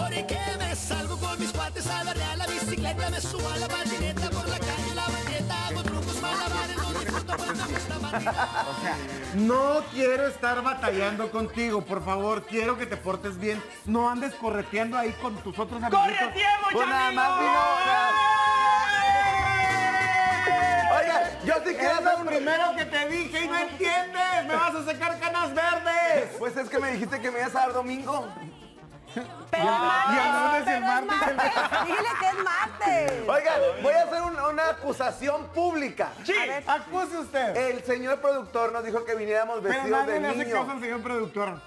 porque me salgo con mis cuates a barrear la bicicleta, me subo a la patineta por la calle, la banqueta, hago trucos, malabares, no disfruto, pues me gusta patinar. O sea, no quiero estar batallando contigo, por favor, quiero que te portes bien. No andes correteando ahí con tus otros amigos. ¡Correteemos, pues nada más amigos! Oiga, yo sí quiero hacer lo primero que te dije y no entiendes. Me vas a sacar canas verdes. Pues es que me dijiste que me ibas a dar domingo. Y el lunes y el martes. Dígale que es martes. Oigan, voy a hacer una acusación pública. Sí, acuse usted. El señor productor nos dijo que viniéramos Pero vestidos nadie de le hace niño. caso al señor productor.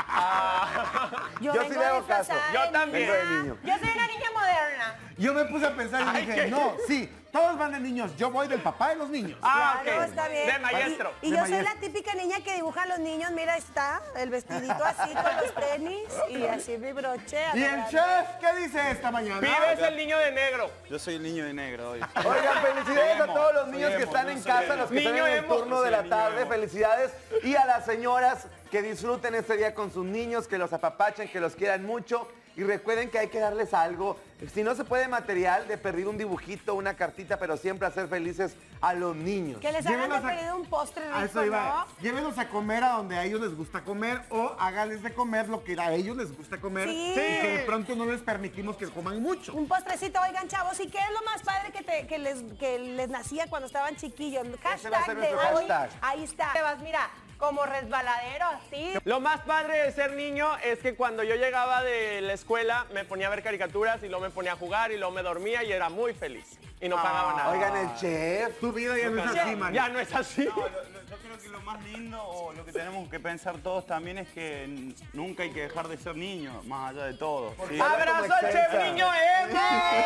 Yo sí le hago caso. Yo también. Vengo de niño. Yo soy una niña moderna. Yo me puse a pensar y dije, no, sí, todos van de niños. Yo voy del papá de los niños. Ah, Claro, ok. está bien. De maestro. Y yo soy la típica niña que dibuja a los niños. Mira, ahí está el vestidito así con los tenis y así mi broche. ¿Y el chef qué dice esta mañana? Pides el niño de negro. Yo soy el niño de negro hoy. Oigan, felicidades a todos los niños que están en casa, los que están Niño en el emo. turno de la tarde. Felicidades. Y a las señoras que disfruten este día con sus niños, que los apapachen, que los quieran mucho. Y recuerden que hay que darles algo. Si no se puede material, de perdido un dibujito, una cartita, pero siempre hacer felices a los niños. Que les hagan Llévenlos de a- pedido un postre A eso rico, iba. ¿no? Llévenlos a comer a donde a ellos les gusta comer o háganles de comer lo que a ellos les gusta comer. Sí. Y que de pronto no les permitimos que coman mucho. Un postrecito, oigan, chavos, ¿y qué es lo más padre que les nacía cuando estaban chiquillos? Ese va a ser Hashtag de nuestro hoy. hashtag. Ahí está. Te vas, mira, como resbaladero, así. Lo más padre de ser niño es que cuando yo llegaba de la escuela me ponía a ver caricaturas y luego me ponía a jugar y luego me dormía y era muy feliz. Y no pagaba nada. Oigan, el chef. Tu vida ya no es así, man. Ya no es así. Yo creo que lo más lindo o lo que tenemos que pensar todos también es que nunca hay que dejar de ser niños, más allá de todo. ¿sí? ¡Abrazo al chef niño Emo!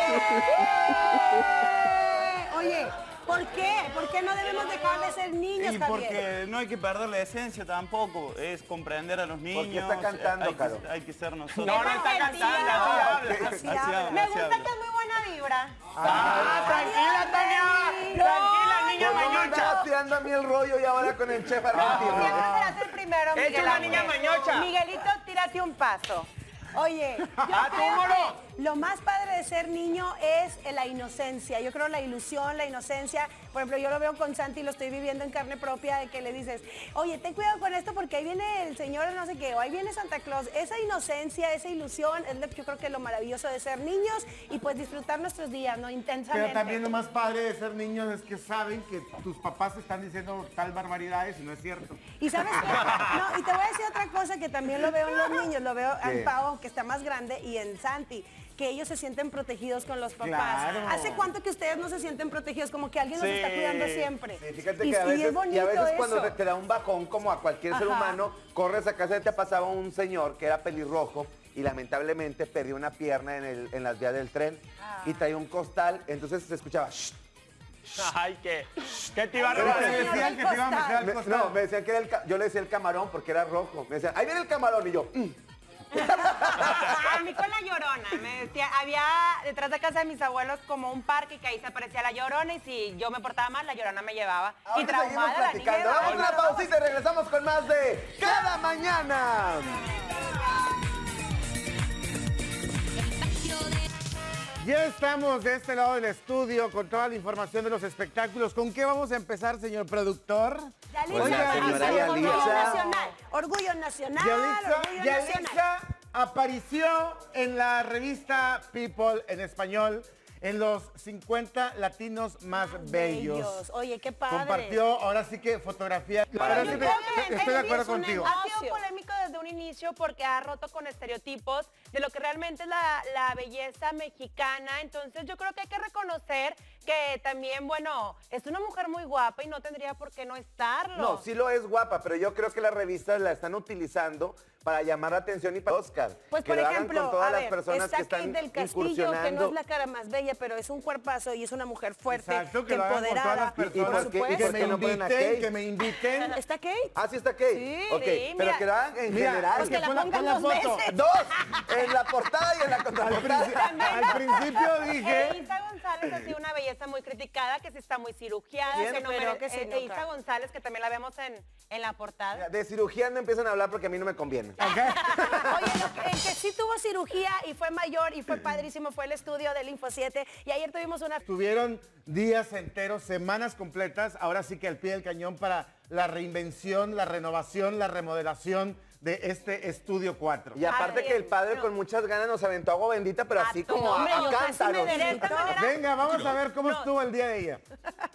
Oye, ¿por qué? ¿Por qué no debemos dejar de ser niños, Y Javier? porque no hay que perder la esencia tampoco, es comprender a los niños. está cantando, hay Caro? hay que ser nosotros. No, no está cantando, así habla. Así Así habla. habla. Me así gusta habla. que es muy buena vibra. Tranquila, Toña. Tranquila, niña Pues no me mañocha. estaba tirando a mí el rollo y ahora con el chef argentino. Siempre serás el primero, Es Miguel una Ángel. niña mañocha. Miguelito, tírate un paso. Oye, yo ¡A tu creo moro! que lo más padre de ser niño es la inocencia. Yo creo la ilusión, la inocencia. Por ejemplo, yo lo veo con Santi y lo estoy viviendo en carne propia, de que le dices, oye, ten cuidado con esto porque ahí viene el señor no sé qué, o ahí viene Santa Claus. Esa inocencia, esa ilusión es lo que yo creo que es lo maravilloso de ser niños y pues disfrutar nuestros días, ¿no? Intensamente. Pero también lo más padre de ser niños es que saben que tus papás te están diciendo tal barbaridades y no es cierto. Y sabes qué? No, y te voy a decir otra cosa que también lo veo en los niños, lo veo ¿Qué? en Pau, que está más grande, y en Santi, que ellos se sienten protegidos con los papás. Claro. ¿Hace cuánto que ustedes no se sienten protegidos? Como que alguien los Sí. está cuidando siempre. Sí, fíjate Y- que a y veces, es bonito cuando eso. te da un bajón, como a cualquier ser Ajá. humano, corres a casa y te pasaba un señor que era pelirrojo y lamentablemente perdió una pierna en las vías del tren y traía un costal, entonces se escuchaba "Shh". Ay, ¿qué te iba a Pero robar? te decían que te iba a meter al No, costado. me decían que era yo le decía el camarón porque era rojo. Me decían, ahí viene el camarón y yo, A mí con la Llorona, me decía, había detrás de casa de mis abuelos como un parque que ahí se aparecía la Llorona y si yo me portaba mal, la Llorona me llevaba. Y Ahorita seguimos traumada la niña. platicando. Vamos a una pausita y regresamos con más de Cada Mañana. Ya estamos de este lado del estudio con toda la información de los espectáculos. ¿Con qué vamos a empezar, señor productor? Yalitza, Pues la señora Orgullo Yalitza. nacional. Orgullo nacional. Orgullo nacional. Yalitza apareció en la revista People en español en los 50 latinos más bellos. Oye, qué padre. Compartió, ahora sí que fotografía. La verdad sí que estoy de acuerdo contigo. Ha sido polémico desde un inicio porque ha roto con estereotipos de lo que realmente es la belleza mexicana. Entonces yo creo que hay que reconocer que también, bueno, es una mujer muy guapa y no tendría por qué no estarlo. No, sí lo es guapa, pero yo creo que las revistas la están utilizando para llamar la atención y para Oscar. Pues que por lo hagan ejemplo, con todas a las ver, personas está que están Kate del Castillo, que no incursionando. es la cara más bella, pero es un cuerpazo y es una mujer fuerte, Exacto, que que lo hagan con todas empoderada. las personas. ¿Y por qué- supuesto. Que por me qué no ponen a Kate? inviten, que me inviten. ¿Está Kate? Ah, sí está Kate. Sí, Ok, sí, pero mira. que lo hagan en Mira, general. Pues que la pongan pon la dos foto. veces. Dos, en la portada y en la contraportada. Al principio dije... Elisa González ha sido una belleza muy criticada, que sí está muy cirugiada, Bien, que no pero mere- que sí, no, Elisa claro. González, que también la vemos en la portada. De cirugía no empiezan a hablar porque a mí no me conviene. Oye, en que sí tuvo tuvo cirugía y fue mayor y fue padrísimo, fue el estudio del Info 7 y ayer tuvimos una... Tuvieron días enteros, semanas completas, ahora sí que al pie del cañón para la reinvención, la renovación, la remodelación de este Estudio 4. Y aparte Ay, que el padre no. con muchas ganas nos aventó agua bendita, pero así todo, como hombre, a yo casi me cántaros. derreto. De esta manera- Venga, vamos a ver cómo estuvo el día de ella.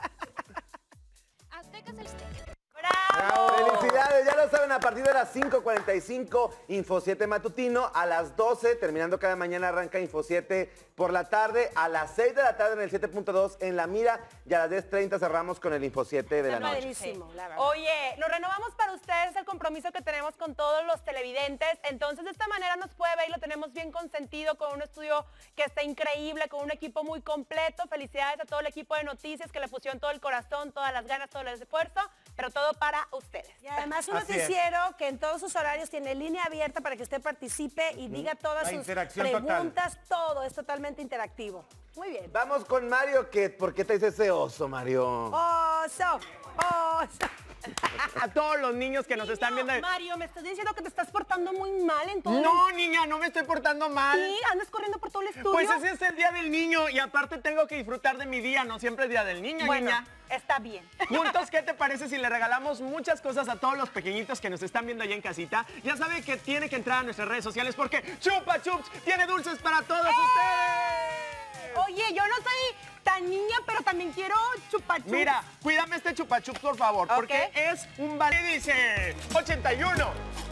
¡Bravo! Felicidades, ya lo saben, a partir de las 5:45, Info 7 matutino, a las 12, terminando cada mañana arranca Info 7 por la tarde, a las 6 de la tarde en el 7.2 en La Mira y a las 10:30 cerramos con el Info 7 de la noche. Padrísimo, la verdad. Oye, nos renovamos para ustedes el compromiso que tenemos con todos los televidentes. Entonces, de esta manera nos puede ver y lo tenemos bien consentido con un estudio que está increíble, con un equipo muy completo. Felicidades a todo el equipo de noticias que le pusieron todo el corazón, todas las ganas, todo el esfuerzo, pero todo para ustedes. Y además un Así es. noticiero que en todos sus horarios tiene línea abierta para que usted participe y diga todas La sus interacción total. preguntas, todo es totalmente interactivo. Muy bien. Vamos con Mario, que ¿por qué te dice ese oso, Mario? Oso, oso. A todos los niños que nos están viendo. Mario, me estás diciendo que te estás portando muy mal en todo. No, niña, no me estoy portando mal. Sí, andas corriendo por todo el estudio. Pues ese es el día del niño y aparte tengo que disfrutar de mi día, no siempre es día del niño, Bueno, niña. está bien. Juntos, ¿qué te parece si le regalamos muchas cosas a todos los pequeñitos que nos están viendo allá en casita? Ya sabe que tiene que entrar a nuestras redes sociales porque Chupa Chups tiene dulces para todos ustedes. Oye, yo no soy tan niña, pero también quiero chupachups. Mira, cuídame este Chupa Chups, por favor, porque es un vale, dice 81,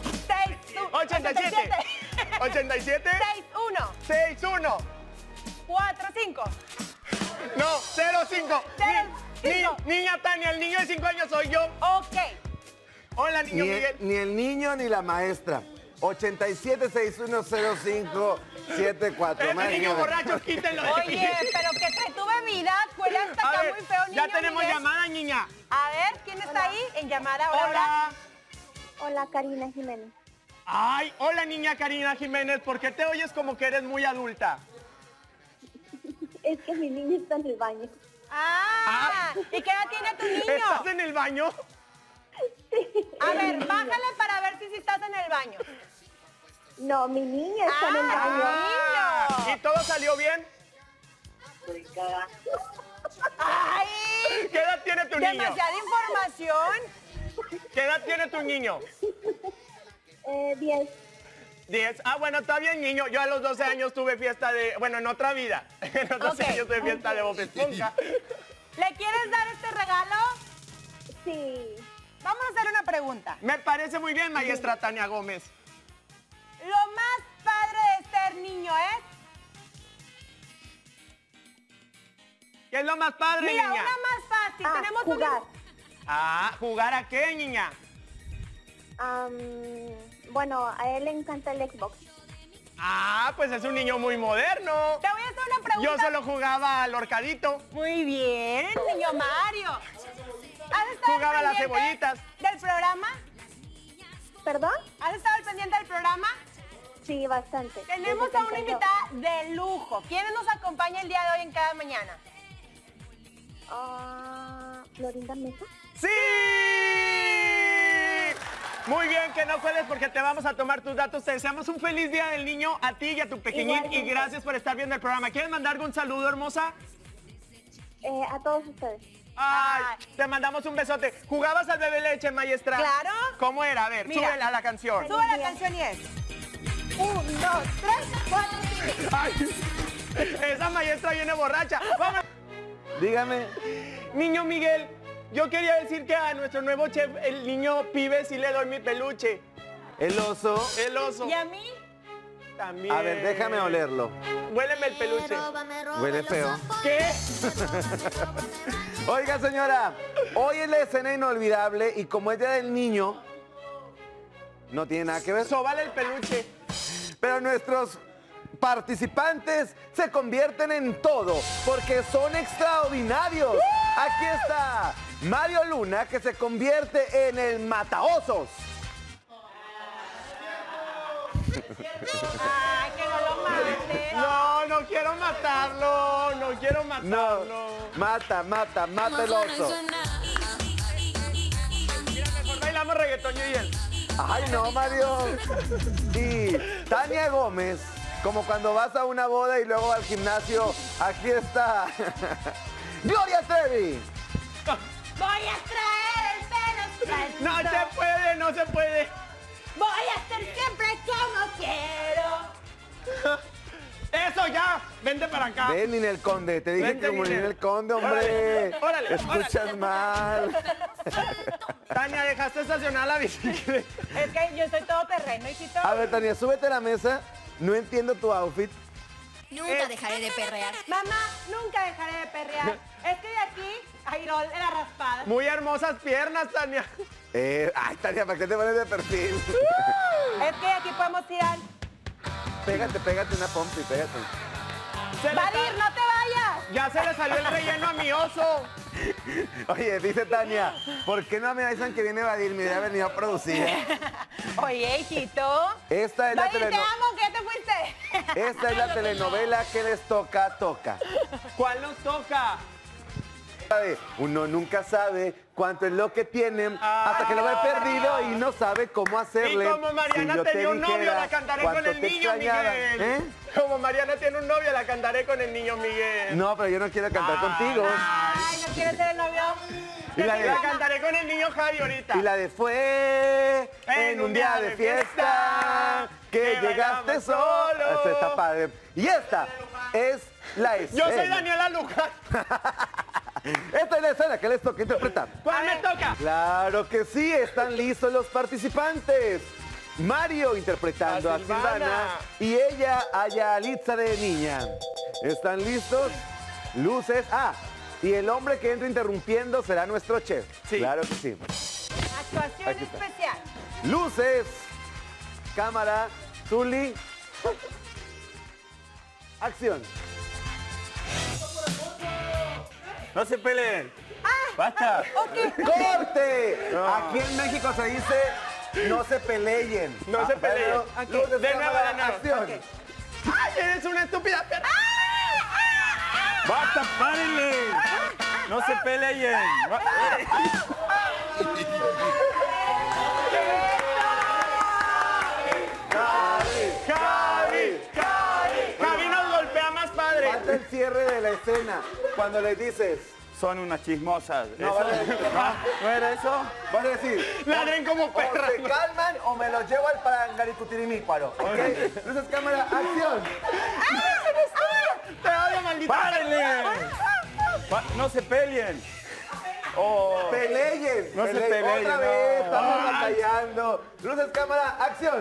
87, 87, 6-1, 61, 4-5. no, 05. Cinco. Niña Tania, el niño de 5 años soy yo. Ok. Hola, niño Miguel. Ni el niño ni la maestra. 87610574. Este niño borracho, quítenlo de aquí. Oye, pero que trae tu bebida, huele hasta A acá ver, muy feo, niño. ya tenemos Miguel. llamada, niña. A ver, ¿quién está ahí en llamada? Hola, hola. Hola. Hola, Karina Jiménez. Ay, hola, niña Karina Jiménez. ¿Por qué te oyes como que eres muy adulta? Es que mi niño está en el baño. Ah, ¿y qué edad tiene tu niño? ¿Estás en el baño? A ver, bájale para ver si estás en el baño. No, mi niña está en el baño. Ah, ¿y todo salió bien? ¡Ay! ¿Qué edad tiene tu niño? Demasiada información. ¿Qué edad tiene tu niño? 10. 10. Ah, bueno, todavía niño. Yo a los 12 años tuve fiesta de... Bueno, en otra vida. En los 12 Ok. años tuve fiesta de Bob Esponja. ¿Le quieres dar este regalo? Sí. Vamos a hacer una pregunta. Me parece muy bien, maestra Tania Gómez. Lo más padre de ser niño es... ¿Qué es lo más padre, Mira, niña? una más fácil. Tenemos jugar. Ah, ¿jugar a qué, niña? Bueno, a él le encanta el Xbox. Ah, pues es un niño muy moderno. Te voy a hacer una pregunta. Yo solo jugaba al horcadito. Muy bien, niño Mario. ¿Has estado Jugaba a las pendiente cebollitas. del programa? ¿Perdón? ¿Has estado al pendiente del programa? Sí, bastante. Tenemos Desde a que una empezó. invitada de lujo. ¿Quién nos acompaña el día de hoy en cada mañana? Florinda Mesa. ¡Sí! Muy bien, que no cueles porque te vamos a tomar tus datos. Te deseamos un feliz día del niño a ti y a tu pequeñín. Igualmente. Y gracias por estar viendo el programa. ¿Quieres mandar algún saludo, hermosa? A todos ustedes. Ay, te mandamos un besote. ¿Jugabas al bebé leche, maestra? Claro. ¿Cómo era? A ver, Mira. súbela a la canción. Sube la canción y es. 1, 2, 3, 4, 5. Ay, esa maestra viene borracha. Vamos. Dígame. Niño Miguel, yo quería decir que a nuestro nuevo chef, el niño pibe, sí le doy mi peluche. El oso. El oso. ¿Y a mí? También. A ver, déjame olerlo. Huéleme el peluche. Huele feo. ¿Qué? Oiga, señora, hoy es la escena inolvidable y como es Día del Niño, no tiene nada que ver. Sobale el peluche. Pero nuestros participantes se convierten en todo porque son extraordinarios. Aquí está Mario Luna, que se convierte en el mataosos. Ay, que no lo mates. No, no quiero matarlo. No quiero No, matarlo. mata el oso. Mira, mejor bailamos reggaetón yo y él. Ay, no, Mario. Y Tania Gómez Como cuando vas a una boda y luego al gimnasio. Aquí está. Gloria Trevi. Voy a traer el pelo suelto. No se puede, no se puede. Voy a ser siempre como quiero. Eso ya, vente para acá. Ven, Ninel Conde. Te dije Vente, que como Ninel. Ninel Conde, hombre. Órale, Escuchas mal. Tania, dejaste estacionar la bicicleta. Es que yo soy todo terreno, hijito. A ver, Tania, súbete a la mesa. No entiendo tu outfit. Nunca dejaré de perrear. Mamá, nunca dejaré de perrear. Es que de aquí a Irol en la raspada. Muy hermosas piernas, Tania. Ay, Tania, ¿para qué te pones de perfil? Es que aquí podemos tirar. Pégate una pompi, pégate. Se le Vadir, sa- no te vayas. Ya se le salió el relleno a mi oso. Oye, dice Tania, ¿por qué no me avisan que viene Vadir? Me hubiera venido a producir. Oye, hijito. Esta es la Vadir, te telenovela. amo, ¿qué te fuiste? Esta es la telenovela que les toca. ¿Cuál nos toca? Uno nunca sabe cuánto es lo que tienen hasta que lo ve perdido y no sabe cómo hacerle. Y como Mariana Si yo te tenía un novio, dijera la cantaré con cuánto el te niño extrañaba. Miguel. ¿Eh? Como Mariana tiene un novio, la cantaré con el niño Miguel. No, pero yo no quiero cantar contigo. Ay, ¿no quieres ser el novio? Y la de- La cantaré con el niño Javi ahorita. Y la de fue en un día de fiesta que llegaste solo. Esta está padre. Y esta es la escena. Yo soy Daniela Luján. Esta es la escena que les toca interpretar. ¿Cuál me toca? Claro que sí, están listos los participantes. Mario interpretando a A Silvana. Silvana y ella a Yalitza de niña. ¿Están listos? Luces. Y el hombre que entra interrumpiendo será nuestro chef. Sí. Claro que sí. Actuación Aquí está. especial. Luces. Cámara. Zuli. Acción. No se peleen. Basta. ¡Corte! Aquí en México se dice no se peleen. No se peleen. Bueno, Ok, luces, de nuevo, cámara, de nuevo. acción. Ok. ¡Ay, eres una estúpida perra! Basta, párenle. No se peleen. Javi nos golpea más padre. Falta el cierre de la escena. Cuando les dices, Son unas chismosas. no, ¿Eso? vas a decir, ¿No era eso? vas a decir, Ladren como o perras. se calman o me los llevo al parangaricutirimícuaro. ¿Ok? Luces, cámara, acción. Te odio, maldita. ¡Párenle! No se peleen. Oh. Peleen. No se peleen. peleen, Otra no. vez, estamos Ay. batallando. Luces, cámara, acción.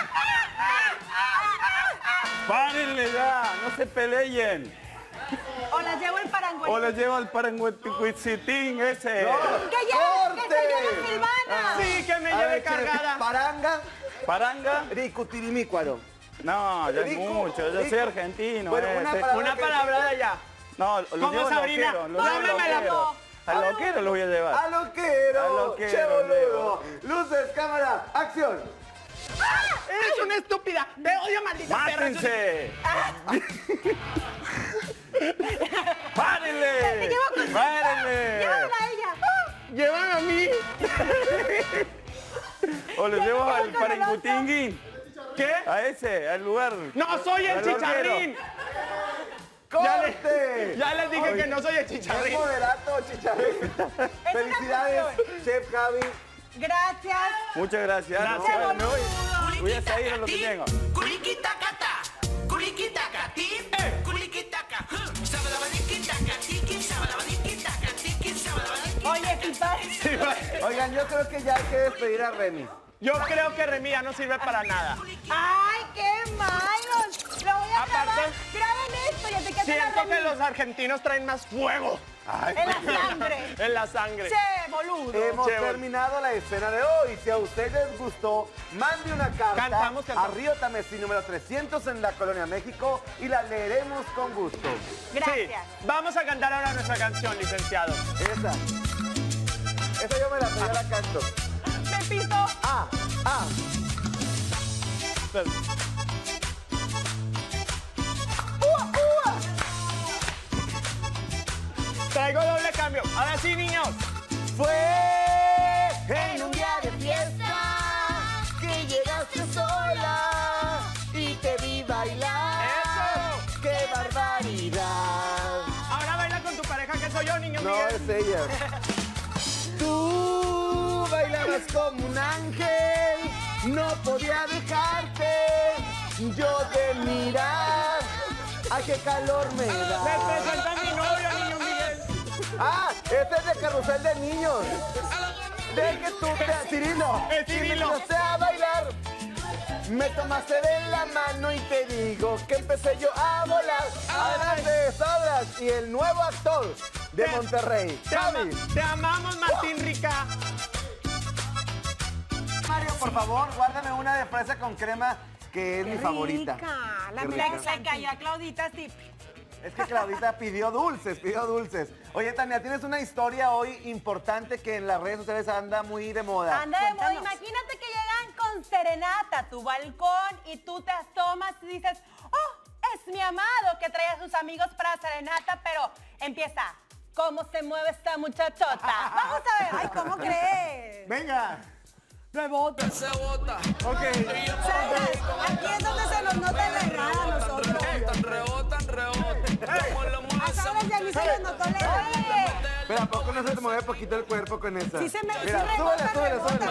¡Párenle ya! ¡No se peleen! O las llevo el parangüe. O les llevo al parangüeticuitzitín ese. ¡Que se lleve Silvana! Sí, que me A lleve ver, chef, cargada. Paranga, ¿Paranga? ricutirimícuaro. No, ya es Rico, mucho. Yo soy rico. argentino. Bueno, una palabra Una palabra de allá. No, los ¿Cómo, llevo Sabrina? loqueros. Los llevo Dámemela, loqueros. po. A loquero los voy a llevar. A loquero. A loquero, Che, boludo. Leo. Luces, cámara, acción. Eres una estúpida. Te odio, maldita perra. ¡Mátense! ¡Párenle! ¡Párenle! ¡Llévala a ella! Llévame a mí. O los llevo al con el parangutingui. ¿Qué? A ese, al lugar. No soy el Al loquero. chicharrín. ¡Corte! Ya les dije que no soy el Es chicharrín. moderato, chicharrín. Felicidades, Chef Javi. Gracias. Muchas gracias. Gracias. No, me voy a salir a lo que tengo. Oye, Pipa. Oigan, yo creo que ya hay que despedir a Remy. Yo creo que Remy ya no sirve para nada. ¡Ay, qué malos! Lo voy a Aparte- grabar. Graben esto, ya te quedas Siento que los argentinos traen más fuego en la sangre. en la sangre. Che, boludo. Hemos Chévere. terminado la escena de hoy. Si a usted les gustó, mande una carta Cantamos. a Río Tamesí número 300 en la Colonia México y la leeremos con gusto. Gracias. Sí. Vamos a cantar ahora nuestra canción, licenciado. Esa yo me la pedí, yo la canto. Pepito. Ah. Traigo doble cambio. Ahora sí, niños. Fue en un día de fiesta que llegaste sola y te vi bailar. No, es ella. Tú bailabas como un ángel, no podía dejarte yo de mirar. ¡Ay, qué calor me da! ¡Me presenta a mi novio, niño Miguel! ¡Ah! Este es de Carrusel de Niños. De que tú te... ¡Cirilo! Cirilo. Me empecé a bailar. Me tomaste de la mano y te digo que empecé yo a volar. Además de Sobras y el nuevo actor de Monterrey, Javi. Te amamos, Martín Rica. Mario, por favor, guárdame una de fresa con crema que es mi favorita. La Qué mira rica. que se cayó a Claudita, sí. Es que Claudita pidió dulces, pidió dulces. Oye, Tania, tienes una historia hoy importante que en las redes sociales anda muy de moda. Anda de moda. Cuéntanos. Imagínate que llegan con serenata a tu balcón y tú te asomas y dices, oh, es mi amado que trae a sus amigos para serenata, pero empieza, ¿cómo se mueve esta muchachota? Vamos a ver. Ay, ¿cómo crees? Venga. Rebota. Ok. ¿Sabes? Aquí es donde se nos nota la errada a nosotros. A Sabras y a mí se les notó la errada. Pero ¿a poco no se te mueve poquito el cuerpo con esa? Sí se me... Mira, sí rebota, súbele, rebota.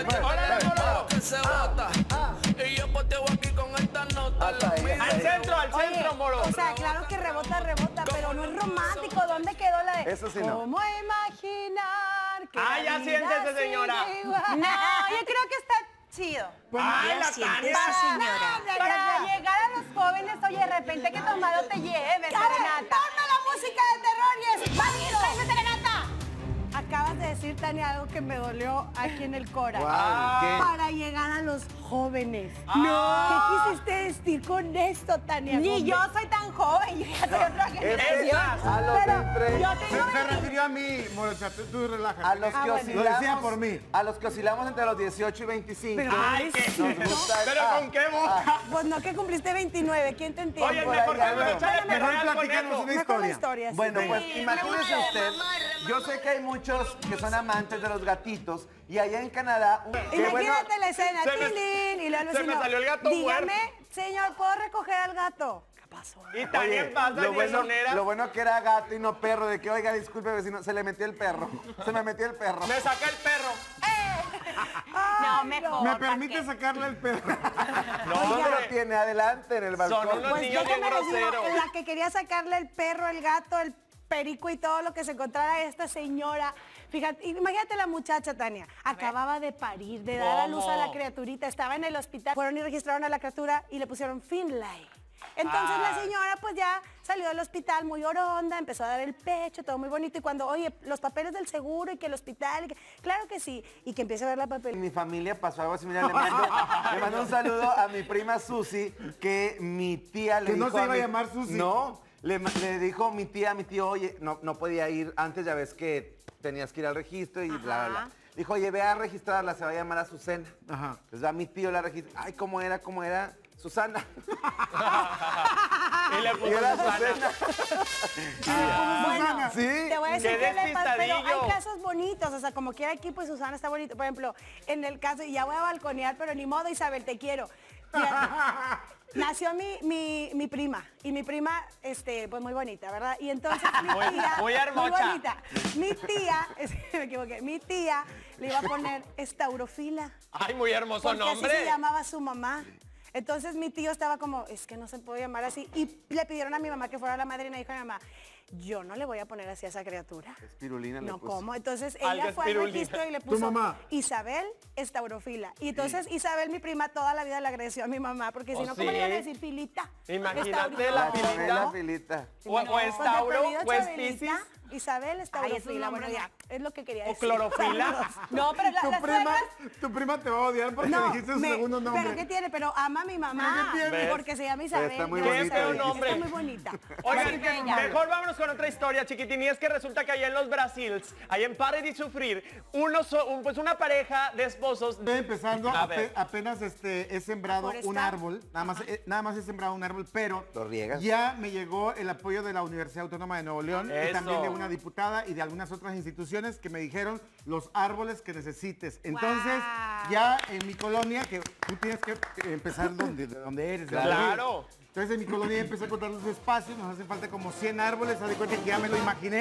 Hasta ahí, hasta Al ahí. centro, moro. O sea, claro que rebota, pero no es romántico. ¿Dónde quedó la de? Eso sí no. ¿Cómo imaginar que Ah, la ya vida siéntese, señora. sigue igual? No, yo creo que está chido. ¡Ay, la Tania! Para llegar a los jóvenes, oye, de repente que tomado te lleve, A ver, serenata. ponme la música de terror y es válido. ¡Tráeme serenata! Acabas de decir, Tania, algo que me dolió aquí en el Cora. Guau, ¿qué? Para llegar a los jóvenes. No. ¿Qué quisiste decir con esto, Tania? Ni Gómez? yo soy tan joven, yo ya soy otra generación. A los de entre... Yo tengo Se refirió a mí, Morocha, tú relájate. A los que bueno. oscilamos... Lo decía por mí. A los que oscilamos entre los 18 y 25. Pero, Ay, qué... nos gusta el- ¿Pero con qué boca? Pues no, que cumpliste 29. ¿Quién te entiende? Oye, por mejor ahí que me ando. echale Mejor perrea al platícanos conejo. una Mejor la historia. historia. sí. Bueno, pues Sí, imagínese me usted, yo sé que hay muchos que son amantes de los gatitos y allá en Canadá, que bueno, Imagínate la escena, se me- tilín, y luego el se me vecino, salió el gato dígame, señor, ¿puedo recoger al gato? ¿Qué pasó? Y también oye, pasa lo en bueno, sonera. lo bueno que era gato y no perro, de que, oiga, disculpe vecino, se le metió el perro, se me metió el perro. Me saca el perro. No, mejor. ¿Me ¿pa' permite qué? sacarle el perro? ¿Dónde lo tiene? Adelante, en el balcón. Son unos Pues niños bien déjame decirlo, groseros. la que quería sacarle el perro, el gato, el perico y todo lo que se encontrara a esta señora. Fíjate, imagínate la muchacha, Tania, acababa de parir, de dar a luz a la ¿Cómo? criaturita, estaba en el hospital, fueron y registraron a la criatura y le pusieron Finlay. Entonces la señora pues ya salió del hospital muy oronda, empezó a dar el pecho, todo muy bonito, y cuando, oye, los papeles del seguro y que el hospital, y que, claro que sí, y que empiece a ver la En papel. mi familia pasó algo similar. Le mando un saludo a mi prima Susi, que mi tía le Que dijo... no se iba a mi- llamar Susi. No, le dijo mi tía, oye, no podía ir. Antes ya ves que tenías que ir al registro y bla, bla, bla. Dijo, oye, ve a registrarla, se va a llamar Azucena. Ajá. Entonces va mi tío, la registra. Ay, ¿cómo era? Susana. Y le Y puso era Susana. Susana. Bueno, Sí. te voy a decir Qué qué le pasa, pero despistadillo. hay casos bonitos, o sea, como quiera aquí, pues Susana está bonito. Por ejemplo, en el caso, y ya voy a balconear, pero ni modo, Isabel, te quiero. Fíjate, nació mi prima, y mi prima, pues muy bonita, ¿verdad? Y entonces mi tía... muy hermosa. bonita. Mi tía, me equivoqué, mi tía le iba a poner estaurofila. Ay, muy hermoso Porque así se nombre. llamaba su mamá. Entonces mi tío estaba como, es que no se puede llamar así. Y le pidieron a mi mamá que fuera la madrina, y dijo a mi mamá, yo no le voy a poner así a esa criatura. Espirulina le No, puso. ¿cómo? Entonces Algo ella fue al espirulina. registro y le ¿Tu puso mamá? Isabel estaurofila. Y entonces Isabel, mi prima, toda la vida le agradeció a mi mamá, porque si ¿Oh, no, ¿cómo sí? le iban a decir filita? Imagínate Estaurofila. la La filita. Chabela Filita. O Pues de Estauro, apellido o es Chabelita, Piscis. Isabel estaurofila. nombre Bueno, ya, es lo que quería O decir. clorofila. Saludos. No, pero las Tu prima te va a odiar porque dijiste su segundo nombre. Pero ¿qué tiene? Pero ama a mi mamá. ¿Pero qué tiene? Porque se llama Isabel. Está muy gracias bonito, a Dios. dijiste. Está muy bonita. Oigan, ya. mejor vámonos con otra historia, chiquitín. Y es que resulta que allá en los Brasils, allá en Pare de Sufrir, pues una pareja de esposos... Estoy empezando, A ver. apenas he sembrado Por un estar. árbol, nada más he sembrado un árbol, pero ¿Lo riegas? ya me llegó el apoyo de la Universidad Autónoma de Nuevo León y Eso. también de una diputada y de algunas otras instituciones que me dijeron los árboles que necesites. Entonces, Guau. ya en mi colonia, que tú tienes que empezar de donde eres. de la Claro. vida. Entonces en mi colonia empecé a contar los espacios, nos hacen falta como 100 árboles, haz de cuenta que ya me lo imaginé.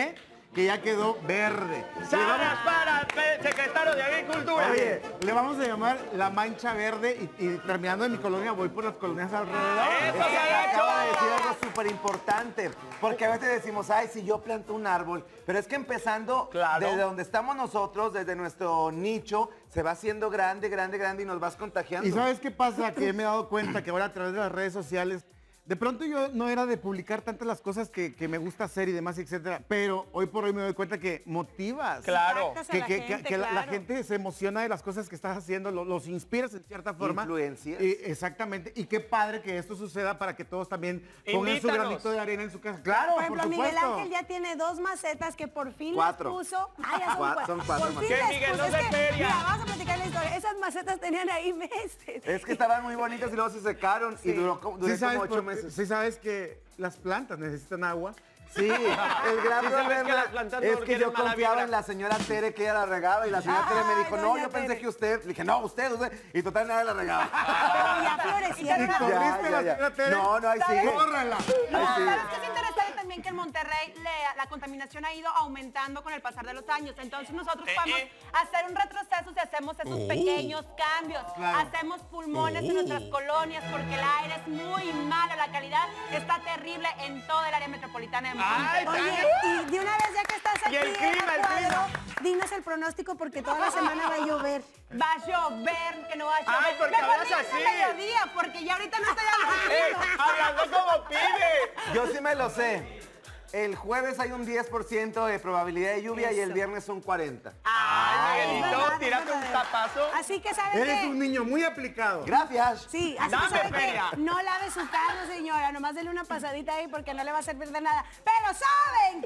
que ya quedó verde. ¡Salas para el secretario de Agricultura! Oye, le vamos a llamar la mancha verde y terminando en mi colonia voy por las colonias alrededor. ¡Eso, Acaba de decir Salacho! algo súper importante, porque a veces decimos, ay, si yo planto un árbol, pero es que empezando Claro. desde donde estamos nosotros, desde nuestro nicho, se va haciendo grande, grande, grande y nos vas contagiando. ¿Y sabes qué pasa? Que me he dado cuenta que ahora a través de las redes sociales, de pronto yo no era de publicar tantas las cosas que me gusta hacer y demás, etcétera, pero hoy por hoy me doy cuenta que motivas. Claro. Impactas a Que, la que- gente, que la claro. gente se emociona de las cosas que estás haciendo, los inspiras en cierta forma. Influencias. Exactamente. Y qué padre que esto suceda para que todos también pongan su Invítanos. granito de arena en su casa. Claro, Por ejemplo, por Miguel supuesto. Ángel ya tiene 2 macetas que por fin 4. las puso. Ah, ya son Son 4. 4 Por fin Que las Miguel puso. no Es se que, feria. mira, vamos a platicar la historia. Esas macetas tenían ahí meses. Es que estaban muy bonitas y luego se secaron y duré Sí como 8 meses. sí sabes que las plantas necesitan agua. Sí, el gran Sí sabes problema que las plantas no es que quieren yo mala confiaba vibra. en la señora Tere que ella la regaba y la señora Tere me Ay, dijo, no, doña yo pensé Tere. que usted. Le dije, no, usted. Y total nada la regaba. Pero ya florecieron. Y corriste la señora Tere. No, no, ahí ¿Sabes? sigue. ¡Córrala! Ahí sigue. ¿Sabes qué es interesante también? Que en Monterrey la contaminación ha ido aumentando con el pasar de los años. Entonces nosotros podemos hacer un retroceso si hacemos esos pequeños cambios. Hacemos pulmones en nuestras colonias porque el aire es muy malo, la calidad está terrible en toda el área metropolitana de ¡Ay, Monterrey. Oye, y de una vez ya que estás aquí Y el clima, en el Cuadro, dinos el pronóstico porque toda la semana va a llover. Va a llover, que no va a llover. Ay, porque Mejor hablas digas al así. mediodía, porque ya ahorita no estoy Hablando como pibe. Yo sí me lo sé. El jueves hay un 10% de probabilidad de lluvia y el viernes un 40%. Ay, es Miguelito, verdad, tírate es un verdad. tapazo. Así que saben Eres que... un niño muy aplicado. Gracias. Sí, así Dame que saben feria. que no lave su carro, señora. Nomás dele una pasadita ahí porque no le va a servir de nada. Pero ¿saben qué?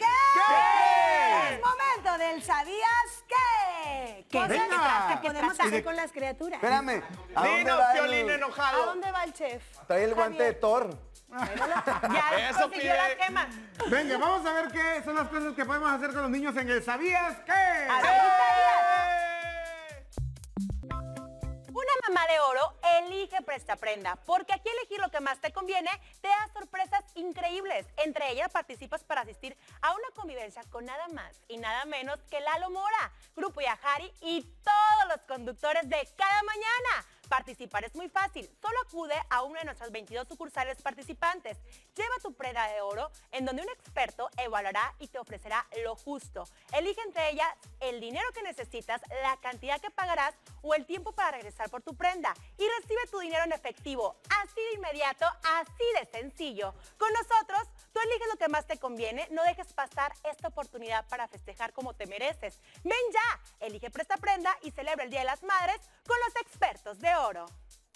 ¿Qué? Es momento del ¿sabías qué? Cosas Venga. que podemos hacer con las criaturas. Espérame. ¿A dónde Dinos, va Piolín ¿A enojado. dónde va el chef? Trae el guante de Thor. Ya Eso consiguió pide. las gemas. Venga, vamos a ver qué son las cosas que podemos hacer con los niños en el ¿Sabías qué? Una mamá de oro elige Presta Prenda, porque aquí elegir lo que más te conviene te da sorpresas increíbles. Entre ellas participas para asistir a una convivencia con nada más y nada menos que Lalo Mora, Grupo Yajari y todos los conductores de Cada Mañana. Participar es muy fácil, solo acude a una de nuestras 22 sucursales participantes. Lleva tu prenda de oro en donde un experto evaluará y te ofrecerá lo justo. Elige entre ellas el dinero que necesitas, la cantidad que pagarás o el tiempo para regresar por tu prenda y recibe tu dinero en efectivo, así de inmediato, así de sencillo. Con nosotros, tú eliges lo que más te conviene, no dejes pasar esta oportunidad para festejar como te mereces. Ven ya, elige Presta Prenda y celebra el Día de las Madres con los expertos de oro.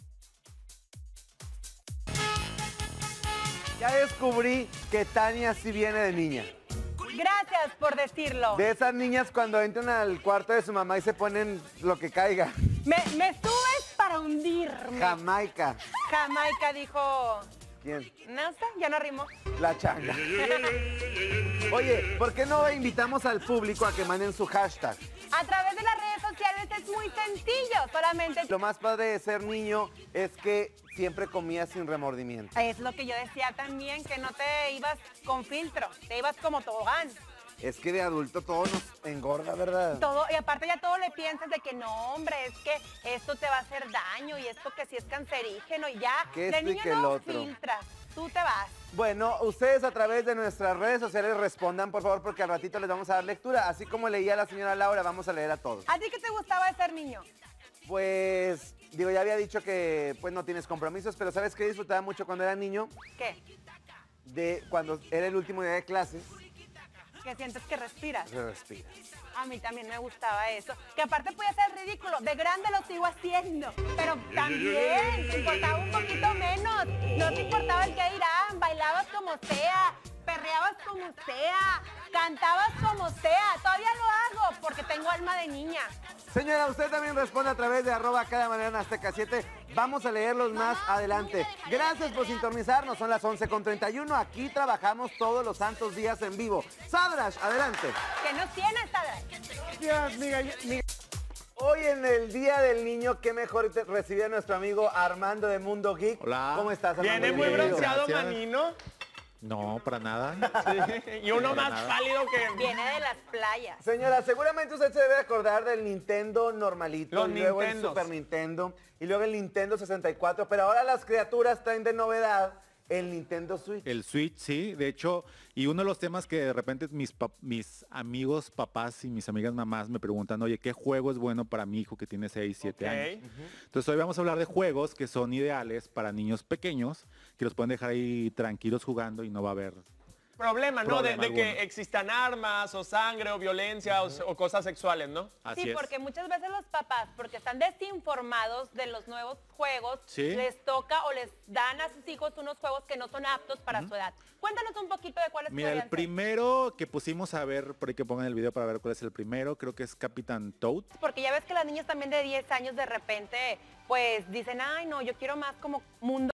Ya descubrí que Tania sí viene de niña. Gracias por decirlo. De esas niñas cuando entran al cuarto de su mamá y se ponen lo que caiga. Me subes para hundirme. Jamaica. Jamaica dijo... ¿Quién? No sé, ya no rimó. La changa. Oye, ¿por qué no invitamos al público a que manden su hashtag? A través de las redes sociales es muy sencillo, solamente... Lo más padre de ser niño es que siempre comía sin remordimiento. Es lo que yo decía también, que no te ibas con filtro, te ibas como tobogán. Es que de adulto todo nos engorda, ¿verdad? Todo, y aparte ya todo le piensas de que no, hombre, es que esto te va a hacer daño y esto que sí es cancerígeno y ya. Que De esto y niño que el no otro. filtras, tú te vas. Bueno, ustedes a través de nuestras redes sociales respondan, por favor, porque al ratito les vamos a dar lectura. Así como leía la señora Laura, vamos a leer a todos. ¿A ti qué te gustaba de ser niño? Pues, digo, ya había dicho que pues no tienes compromisos, pero ¿sabes qué disfrutaba mucho cuando era niño? ¿Qué? De cuando era el último día de clases, Que sientes que respiras. respiras. A mí también me gustaba eso. Que aparte podía ser ridículo. De grande lo sigo haciendo. Pero también te importaba un poquito menos. No te importaba el que dirán. Bailabas como sea. Perreabas como sea. Cantabas como sea. Todavía lo hago porque tengo alma de niña. Señora, usted también responde a través de @cada mañana en Azteca 7. Vamos a leerlos más adelante. Gracias por sintonizarnos. Son las 11:31. Aquí trabajamos todos los santos días en vivo. Sadrash, adelante. ¿Qué nos tienes, Sadra? Gracias, Miguel. Hoy en el Día del Niño, qué mejor te recibir a nuestro amigo Armando de Mundo Geek. Hola. ¿Cómo estás, Armando? Viene muy Bienvenido. bronceado, Gracias. manino. No, para nada. Sí, y uno Para más nada. pálido que... Viene de las playas. Señora, seguramente usted se debe acordar del Nintendo normalito, Los y luego el Nintendos. Super Nintendo, y luego el Nintendo 64, pero ahora las criaturas traen de novedad el Nintendo Switch. El Switch, sí, de hecho, y uno de los temas que de repente mis amigos papás y mis amigas mamás me preguntan, oye, ¿qué juego es bueno para mi hijo que tiene 6, 7 Ok. años? Entonces hoy vamos a hablar de juegos que son ideales para niños pequeños, que los pueden dejar ahí tranquilos jugando y no va a haber... Problema, ¿no? De Problema que alguno. existan armas o sangre o violencia o cosas sexuales, ¿no? Así Sí, es. porque muchas veces los papás, porque están desinformados de los nuevos juegos, Sí. les toca o les dan a sus hijos unos juegos que no son aptos para su edad. Cuéntanos un poquito de cuáles Mira, el podrían ser. primero que pusimos a ver, por ahí que pongan el video para ver cuál es el primero, creo que es Capitán Toad. Porque ya ves que las niñas también de 10 años de repente, pues dicen, ay no, yo quiero más como mundo